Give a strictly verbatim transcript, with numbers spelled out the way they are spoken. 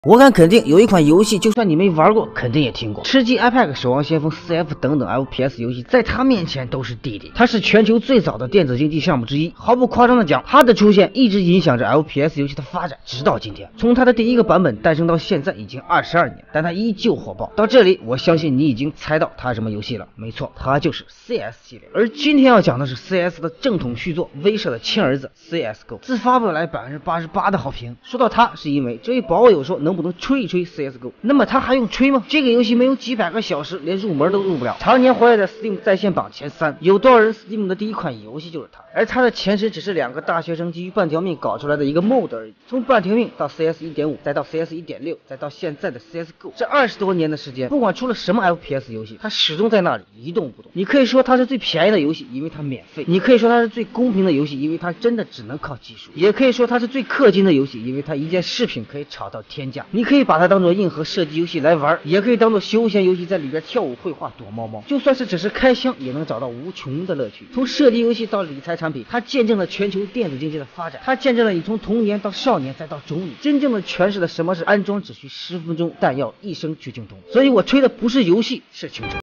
我敢肯定，有一款游戏，就算你没玩过，肯定也听过。吃鸡、iPad、守望先锋、C F 等等 F P S 游戏，在它面前都是弟弟。它是全球最早的电子竞技项目之一，毫不夸张的讲，它的出现一直影响着 F P S 游戏的发展，直到今天。从它的第一个版本诞生到现在，已经二十二年，但它依旧火爆。到这里，我相信你已经猜到它什么游戏了。没错，它就是 C S 系列。而今天要讲的是 C S 的正统续作，威慑的亲儿子 C S G O。自发布来百分之八十八的好评。说到它，是因为这位宝友说能不能吹一吹 C S G O， 那么它还用吹吗？这个游戏没有几百个小时，连入门都入不了，常年活跃在 Steam 在线榜前三，有多少人 Steam 的第一款游戏就是它。而它的前身只是两个大学生基于半条命搞出来的一个 mod 而已。从半条命到 C S 一点五， 再到 C S 一点六， 再到现在的 C S G O， 这二十多年的时间，不管出了什么 F P S 游戏，它始终在那里一动不动。你可以说它是最便宜的游戏，因为它免费；你可以说它是最公平的游戏，因为它真的只能靠技术；也可以说它是最氪金的游戏，因为它一件饰品可以炒到天价。你可以把它当做硬核射击游戏来玩，也可以当做休闲游戏，在里边跳舞、绘画、躲猫猫。就算是只是开箱，也能找到无穷的乐趣。从射击游戏到理财产品，它见证了全球电子竞技的发展，它见证了你从童年到少年再到中年，真正的诠释了什么是安装只需十分钟，弹药一生去精通。所以我吹的不是游戏，是青春。